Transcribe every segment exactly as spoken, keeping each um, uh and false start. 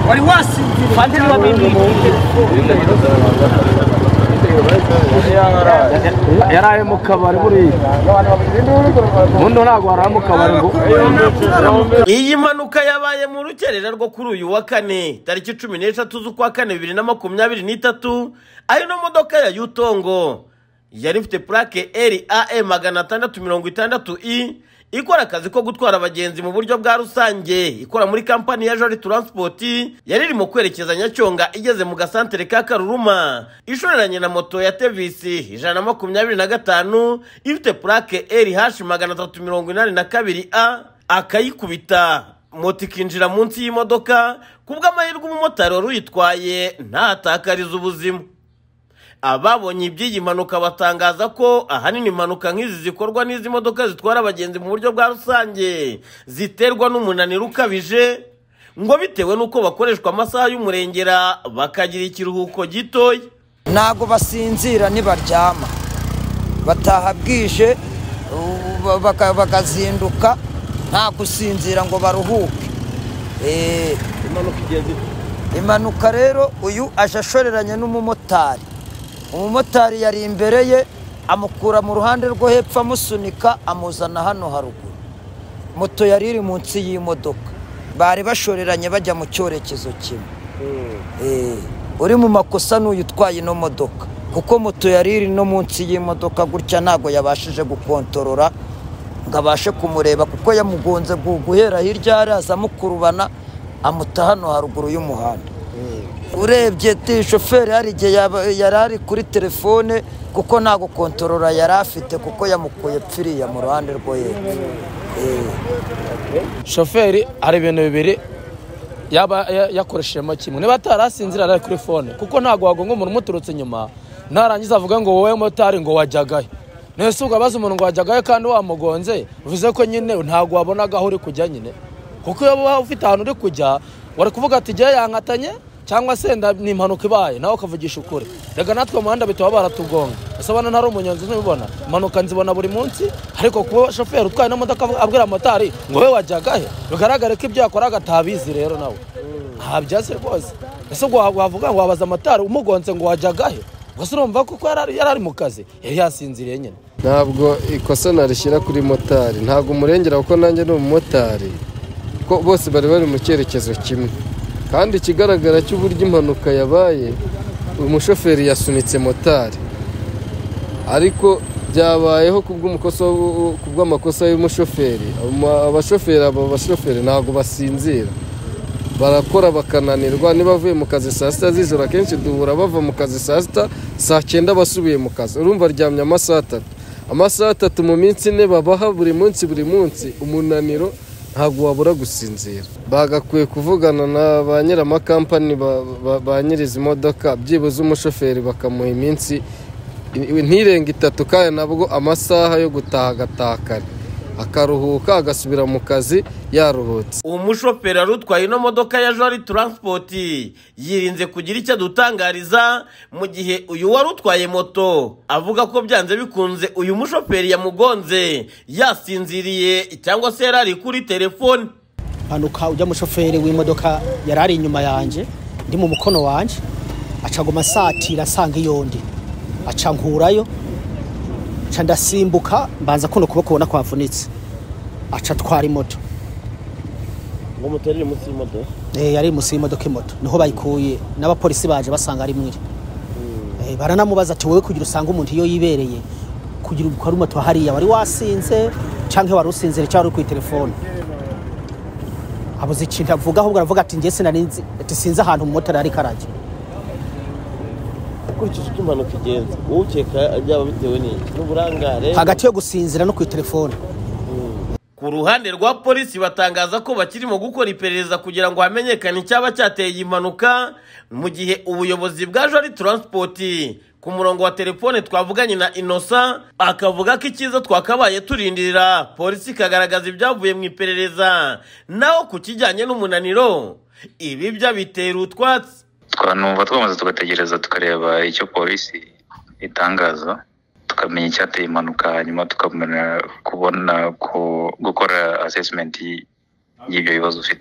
wari wasinzira fandi wa bibi yaraye mu kabari buri mundo ntago ara mu kabari ngo iyi mpanuka yabaye mu rukerera rwo kuri uyu wa kane tariki cumi n'eshatu z'ukwa kane bibiri na makumyabiri n'itatu ayo no modoka ya Yutongo yari ifite plaque R A M magana atandatu mirongo itandatu I ikora akazi ko gutwara abagenzi mu buryo bwa rusange ikora muri kampani ya Jolly Transport yari irimo kwerekeza Nyacyonga igeze mu gasantere ka Karuruma ishoreranye na moto ya T V C ijana na makumyabiri na gatanu ifite plaque R H magana atatu mirongo inani na kabiri A akayikubita moto ikinjira munsi y'imodoka kubw'amahirwe umumotari wari uyitwaye ntatakariza ubuzima. Ababonye iby'iyi mpanuka batangaza ko ahanini impanuka nk'izi zikorwa n'izi modoka zitwara abagenzi mu buryo bwa rusange ziterwa n'umunaniro ukabije ngo bitewe nuko bakoreshwa amasaha y'umurengera bakagira ikiruhuko gitoya. Nago basinzira nibaryama bataha bwije bakazinduka nta gusinzira ngo baruhuke. Eh impanuka igeze impanuka rero uyu ashashoreranye n'umumotari. Umumotari yari imbere ye amukura mu ruhande rwo hepfo amusunika amuzana hano haruguru. Moto yari iri munsi y'imodoka bari bashoreranye bajya mu cyorekezo kimwe. Eh uri mu makosa n'uyitwaye no modoka kuko moto yari iri no munsi y'imodoka gutya nago yabashije gukontorora ngabashe kumureba kuko yamugonze guhera hirya araza mukurubana amuta hano haruguru y'umuhanda. Urebye ti shoferi hari igihe yarari kuri telefone kuko nta gukontorora yari afite kuko yamukuye pfiriya mu ruhande rwo ye. Shoferi ari ibintu bibiri yaba yakoreshemo kimwe niba atarasinzira ari kuri phone kuko ntago wagonga umuntu muturutse nyuma narangiza avuga ngo wowe motari ngo wajyagaye nese ugabaza umuntu ngo wajyagaye kandi wamugonze uvuze ko nyine ntago wabonaga aho uri kujya nyine kuko iyo ufite ahantu uri kujya wari kuvuga ati giye yankatanye cyangwa se ni impanuka ibaye nawe ukavugisha ukuri. Rega natwe muhanda bitaba baratugonga asabana ntari umunyonzi ntibibona impanuka nzibona buri munsi ariko kuba shoferi utwaye na modoka abwira motari ngo we wajyagahe bigaragare ko ibyo yakoraga tabizi rero nawe nta byase rwose. Ese ngo wavuga ngo wabaza motari umugonze ngo wajyagahe gusa urumva kuko yari ari mu kazi yari yasinziriye nyine. Ntabwo ikosa narishyira kuri motari ntabwo umurengera kuko nanjye ni umumotari ko bose bari bari mu cyerekezo kimwe kandi ikigaragara cy'uburyo impanuka yabaye umushoferi yasunitse motari ariko byabayeho kubw'umukoso kubw'amakosa y'umushoferi. Abashoferi aba bashoferi ntago basinzira barakora bakananirwa niba bavuye mu kazi saa sita z'ijoro akenshi duhura bava mu kazi saa sita saa cyenda basubiye mu kazi urumva aryamye amasaha atatu amasaha atatu mu minsi ine babaha buri munsi buri munsi umunaniro ntabwo wabura gusinzira. Bagakwiye kuvugana na ba nyir'amakampani ba nyiriza imodoka byibuze umushoferi bakamuha iminsi ntirenga itatu kandi nabwo amasaha yo gutaha agatakara akaruhuka agasubira mu kazi yaruhutse. Umushoferi arutwaye ino modoka ya Jolly Transport yirinze kugira icyo dutangariza mu gihe uyu warutwaye moto avuga ko byanze bikunze uyu mushoferi yamugonze yasinziriye cyangwa se yarari kuri telefone. Panuka ujya mushoferi w'imodoka yarari inyuma yanje ndi mu mukono wanje acagoma satira sanga iyondi aca nkurayo cha ndasimbuka mbanza kuno kuboko ubona kwavunitse aca twari moto ngo moto yari munsi y'imodoka eh yari munsi y'imodoka imoto niho bayikuye n'abapolisi baje basanga ari mwiri eh baranamubaza ati wowe kugira usanga umuntu iyo yibereye kugira ukora umoto hariya wari wasinze canke wari usinzire cyangwa uri ku telefone abuze ikintu avuga ahubwo aravuga ati ngiye sinarinzi ati sinze ahantu umumotari ari karaje kurikije impanuka igenze ukeka ajya bitewe n'uburangare hagati yo gusinzira no ku telefone. Ku ruhande rwa polisi batangaza ko bakirimo gukora iperereza kugira ngo hamenyekane icyaba cyateye impanuka mu gihe ubuyobozi bwa Jolly Transport ku murongo wa telefone twavuganye na Innocent akavuga ko ikiza twakabaye turindirira polisi kagaragaza ibyavuye mu iperereza naho ku kijyanye n'umunaniro ibi bya bitera utwatsi. Twanumva twamaze tugategereza tukareba icyo polisi itangaza tukamenya icyateye impanuka hanyuma tukamenya kubona ko gukora assessment y'ibyo bibazo ufite.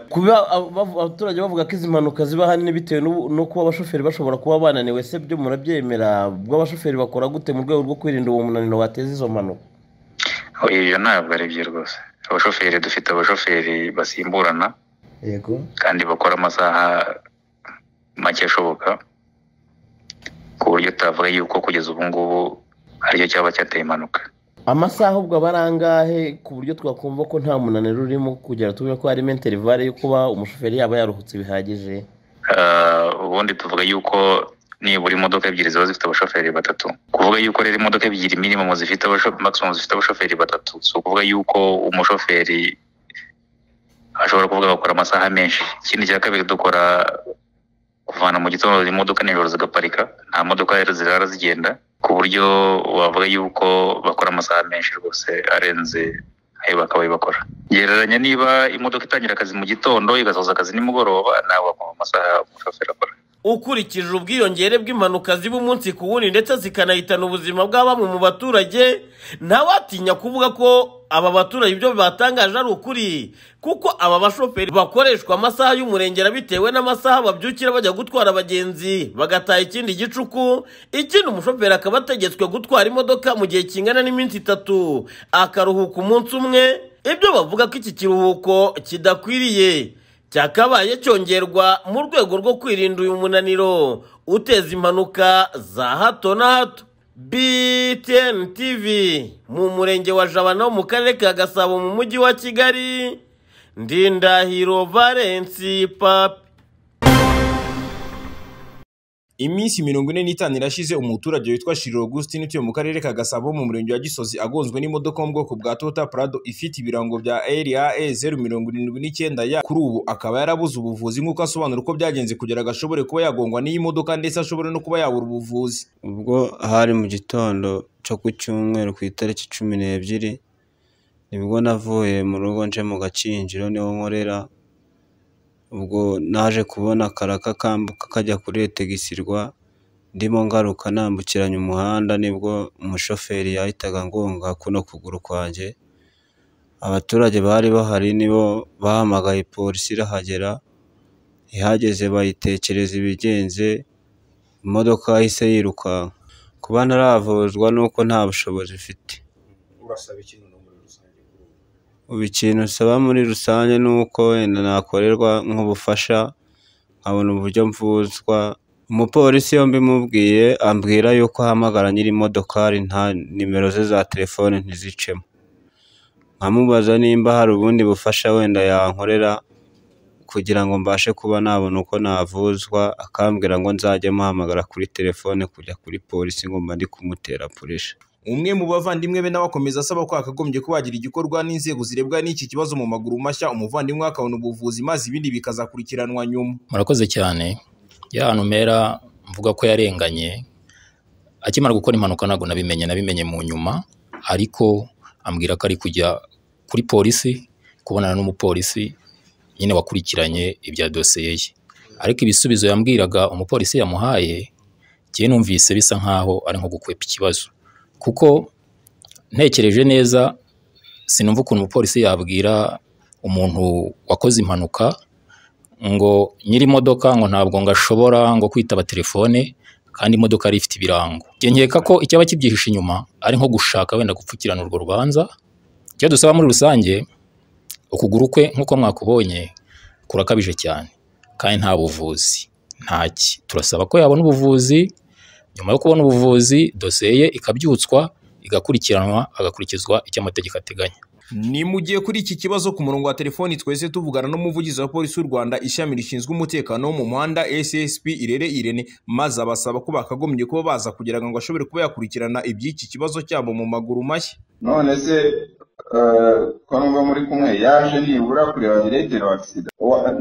kuba abaturage bavuga ko izi mpanuka ziba hanini bitewe no kuba abashoferi bashobora kuba bananiwe, se byo murabyemera? ubwo abashoferi bakora gute mu rwego rwo kwirinda uwo munaniro wateza izo mpanuka? Ibyo ntabwo ari byo rwose. Abashoferi dufite abashoferi basimburana, yego, kandi bakora amasaha make ashoboka, ku buryo utavuga yuko kugeza ubu ngubu aricyo cyaba cyateye impanuka. Amasaha ubwo barangahe ku buryo twakumva ko nta munaniro urimo kugera tuvuga ko harimo intervale yo kuba umushoferi yaba yaruhutse bihagije? Ubundi tuvuga yuko nibura imodoka ebyiri ziba zifite abashoferi batatu. Kuvuga yuko rero imodoka ebyiri minimum zifite abashoferi maximum zifite abashoferi batatu, so kuvuga yuko umushoferi ashobora kuvuga bakora amasaha menshi. Ikindi cya kabiri, dukora kuvana mu gitondo imodoka nijoro zigaparika, nta modoka rero zirara zigenda, ku buryo wavuga yuko bakora amasaha menshi rwose arenze ayo bakabaye bakora. Gereranya niba imodoka itangira akazi mu gitondo igasoza akazi nimugoroba, nawe mu masaha umushoferi akora. Ukurikije ubwiyongere bw'impanuka ziba umunsi ku wundi ndetse zikanahitana ubuzima bwa bamwe mu baturage, ntawatinya kuvuga ko aba baturage ibyo batangaje ari ukuri, kuko aba bashoferi bakoreshwa amasaha y'umurengera bitewe n'amasaha babyukira bajya gutwara abagenzi bagataha ikindi gicuku. Ikindi, umushoferi akaba ategetswe gutwara imodoka mu gihe kingana n'iminsi itatu, akaruhuka umunsi umwe. Ibyo bavuga ko iki kiruhuko kidakwiriye cyakabaye cyongerwa mu rwego rwo kwirinda uyu munaniro uteza impanuka za hato na hato. B T N T V mu murenge wa Jabana mu karere ka Gasabo mu mujyi wa Kigali, Ndindahiro Valence Papi. Iminsi mirongo ine n'itanu irashize umuturage witwa Shiriro Augustin utuye mu karere ka Gasabo mu murenge wa Gisozi agonzwe n'imodoka mu bwoko bwa Toyota Prado ifite ibirango bya R A E zero mirongo irindwi n'icyenda ya. Kuri ubu akaba yarabuze ubuvuzi, nk'uko asobanura uko byagenze kugira ngo ashobore kuba yagongwa n'iyi modoka ndetse ashobore no kuba yabura ubuvuzi. Ubwo hari mu gitondo cyo ku cyumweru ku itariki cumi n'ebyiri nibwo navuye mu rugo nje mu Gakinjiro niho nkorera. Ubwo naje kubona akaraka kambuka kajya kuri Etegisirwa, ndimo ngaruka nambukiranya umuhanda nibwo umushoferi yahitaga ngonga kuno kuguru kwanjye. Abaturage bari bahari nibo bahamagaye polisi irahagera, ihageze bayitekereza ibigenze, imodoka yahise yiruka. Kuba naravuzwa nuko nta bushobozi mfite. Urasaba ikintu muri rusange? Ubu ikintu usaba muri rusange nuko wenda nakorerwa nk'ubufasha, nkabona uburyo mvuzwa. Umupolisi yo mbimubwiye ambwira yuko ahamagara nyiri imodokari nta nimero ze za telefone ntizicemo. Nkamubaza nimba hari ubundi bufasha wenda yankorera kugira ngo mbashe kuba nabona uko navuzwa, akambwira ngo nzajye muhamagara kuri telefone kujya kuri polisi ngo mba ndi kumutera puresha. Umwe mu bavandimwe be nabakomeza asaba ko akagombye kubagira igikorwa n'inzego zirebwa n'iki kibazo mu maguru mashya, umuvandimwe akabona ubuvuzi maze ibindi bikazakurikiranwa nyuma. Murakoze cyane. Ya hano mera mvuga ko yarenganye akimara gukora impanuka, ntago nabimenye nabimenye mu nyuma, ariko ambwira ko ari kujya kuri polisi kubonana n'umupolisi nyine wakurikiranye ibya dosiye ye. Ariko ibisubizo yambwiraga umupolisi yamuhaye giye numvise bisa nkaho ari nko gukwepa ikibazo, kuko ntekereje neza sinumva ukuntu umupolisi yabwira umuntu wakoze impanuka ngo nyiri imodoka ngo ntabwo ngashobora ngo kwitaba telefone kandi imodoka ari ifite ibirango. Nkeka ko icyaba kibyihishe inyuma ari nko gushaka wenda gupfukirana urwo rubanza. Icyo dusaba muri rusange, ukuguru kwe nk'uko mwakubonye kurakabije cyane kandi nta buvuzi ntaki. Turasaba ko yabona ubuvuzi, nyuma yo kubona ubuvuzi dosiye ye ikabyutswa igakurikiranwa, agakurikizwa icyo amategeko ateganya. Ni mu gihe kuri iki kibazo ku murongo wa telefoni twese tuvugana n'umuvugizi wa polisi y'u Rwanda ishami rishinzwe umutekano wo mu muhanda S S P Irere Irene, maze abasaba ko bakagombye kuba baza kugira ngo ashobore kuba yakurikirana iby'iki kibazo cyabo mu maguru mashya. None se ko numva muri kumwe yaje nibura kureba diregiteri wa agisida,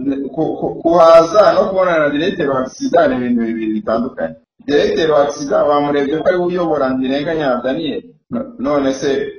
kuhaza no kubonana na diregiteri wa agisida ni ibintu bibiri bitandukanye. Diregiteri wa agisida bamurebye ko ari uyobora Ndirenganya Daniel, none se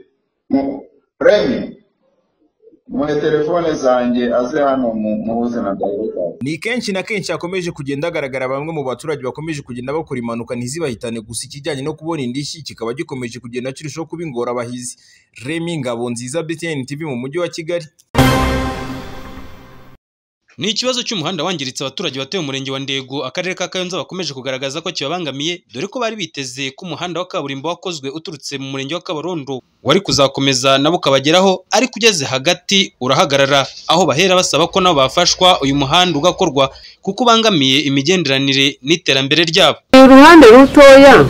Remy muhe telefone zanjye aze hano muhuze na director. Ni kenshi na kenshi hakomeje kugenda agaragara bamwe mu baturage bakomeje kugenda bakora impanuka ntizibahitane, gusa ikijyanye no kubona indishyi kikaba gikomeje kugenda kirushaho kuba ingorabahizi. Remy Ngabonziza, B T N T V mu mujyi wa Kigali. Ni ikibazo cy'umuhanda wangiritse abaturage batuye mu murenge wa Ndego akarere ka Kayonza bakomeje kugaragaza ko kibabangamiye dore ko bari biteze ko umuhanda wa kaburimbo wakozwe uturutse mu murenge wa Kabarondo wari kuzakomeza nabo ukabageraho ariko ugeze hagati urahagarara aho bahera basaba ko nabo bafashwa uyu muhanda ugakorwa kuko ubangamiye imigenderanire n'iterambere ryabo. Uruhande rutoya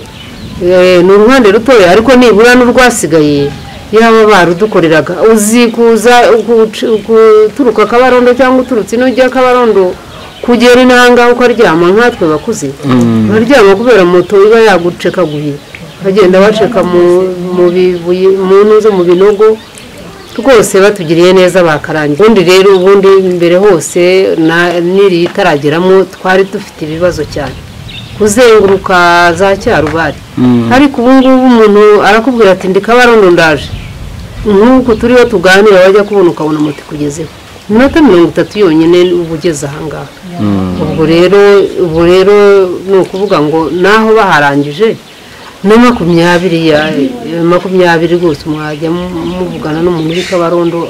ni uruhande rutoya ariko nibura n'urwasigaye yaba barudukoreraga uzi kuza guturuka Kabarondo cyangwa uturutse n'ujya Kabarondo kugera intanga ukaryama nkatwe bakuze baryama kubera moto iba yagucekaguye bagenda baceka mu bibuye mu ntuzo mu binogo rwose batugiriye neza bakarangira. Ubundi rero ubundi imbere hose niri itarageramo twari dufite ibibazo cyane kuzenguruka za Cyarubari ariko ubu ngubu umuntu arakubwira ati ndi Kabarondo ndaje nk'uko turiho tuganira wajya kubona ukabona moto kugezeho minota mirongo itatu yonyine ubugeze ahangaha. Ubwo rero ubu rero ni ukuvuga ngo naho baharangije no makumyabiri ya makumyabiri rwose mwajya muvugana n'umuntu uri Kabarondo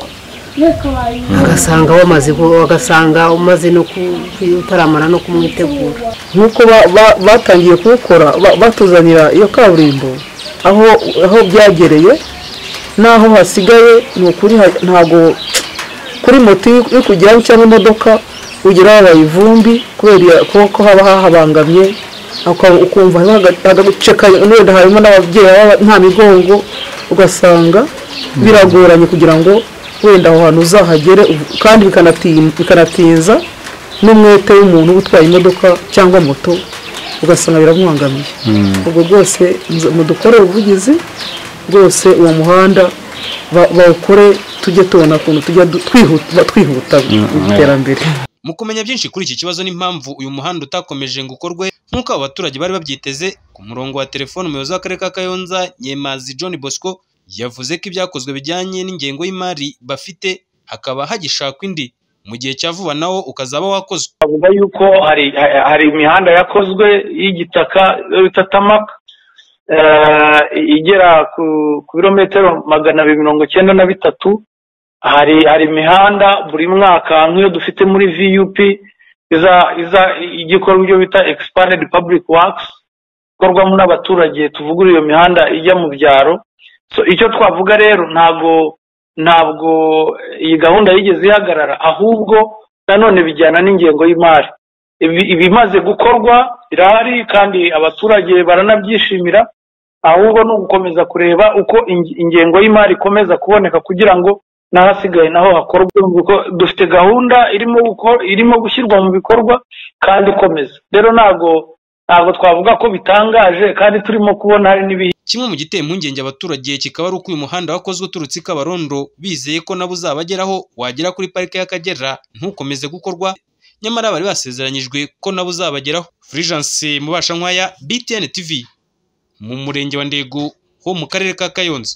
agasanga wamaze agasanga umaze no utaramara no kumwitegura nkuko batangiye kubukora batuzanira iyo kaburimbo aho aho byagereye naho hasigaye ni ukuri ntago kuri moto yo kujyaho cyangwa imodoka ugira abayivumbi kubera ko haba habangamye ukumva hagaguceka n'wenda harimo n'ababyeyi nta migongo ugasanga biragoranye kugira ngo wenda aho hantu uzahagere kandi bikanatinza n'umwete w'umuntu utwaye imodoka cyangwa moto ugasanga biramwangamiye. Ubwo rwose mudukore ubuvugizi rwose uwo muhanda bawukore tujye tubona ukuntu tujya twihuta iterambere. Mu kumenya byinshi kuri iki kibazo n'impamvu uyu muhanda utakomeje ngo ukorwe nk'uko abaturage bari babyiteze, ku murongo wa telefone umuyobozi w'akarere ka Kayonza Nyemazi John Bosco yavuze ko ibyakozwe bijyanye n'ingengo y'imari bafite hakaba hagishakwa indi mu gihe cya vuba nawo ukazaba wakozwe. Avuga yuko hari hari imihanda yakozwe y'igitaka bitatamaka igera ku birometero magana abiri mirongo icyenda na bitatu. hari hari imihanda buri mwaka nk'iyo dufite muri V U P iza iza igikorwa ibyo bita expanded public works ikorwamo n'abaturage tuvugura iyo mihanda ijya mu byaro. So icyo twavuga rero ntago ntabwo iyi gahunda yigeze ihagarara ahubwo nanone bijyana n'ingengo y'imari. Ibimaze gukorwa irahari kandi abaturage baranabyishimira, ahubwo no gukomeza kureba uko ingengo y'imari ikomeza kuboneka kugira ngo nahasigaye naho hakorwa. Dufite gahunda irimo irimo gushyirwa mu bikorwa kandi ikomeza. Rero nago ntabwo twavuga ko bitangaje kandi turimo kubona hari n'ibihe. Kimwe mu giteye impungenge abaturage kikaba ari uko uyu muhanda wakozwe uturutse Kabarondo bizeye ko nabo uzabageraho wagera kuri parike y'Akagera ntukomeze gukorwa, nyamara bari basezeranyijwe ko nabo uzabageraho. Fulgence Mubasha Nkwaya, B T N T V mu murenge wa Ndego ho mu karere ka Kayonza.